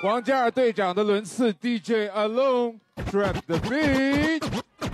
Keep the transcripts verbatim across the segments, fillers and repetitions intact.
王嘉尔队长的轮次 D J Alone Drop the beat。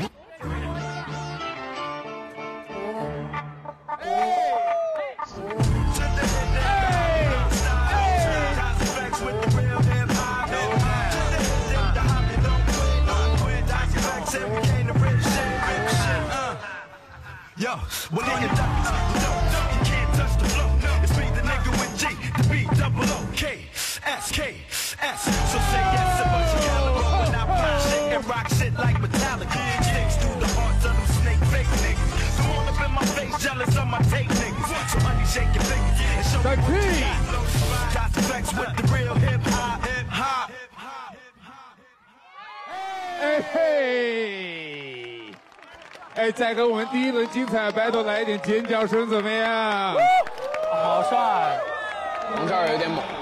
Yo, well, in your doctor, you can't touch the flow. It's me, the nigga with G, the B, double O, K, S, K, S. So say yes, I'm a caliber when I pop shit and rock shit like Metallica. Sticks through the hearts of them snake fake niggas. Don't wanna up in my face, jealous of my tape niggas. So honey, shake your fingers and show me what you got. Got the flex with the real hip hop, hip hop. 哎嘿！哎，再给我们第一轮精彩 battle 来一点尖叫声，怎么样？ 好帅！ 王嘉尔有点猛。